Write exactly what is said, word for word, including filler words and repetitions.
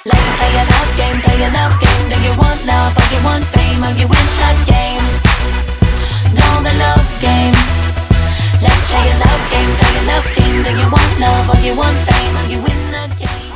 Let's play a love game, play a love game. Do you want love or you want fame? Or you win the game? Know the love game. Let's play a love game, play a love game. Do you want love or you want fame? Or you win the game?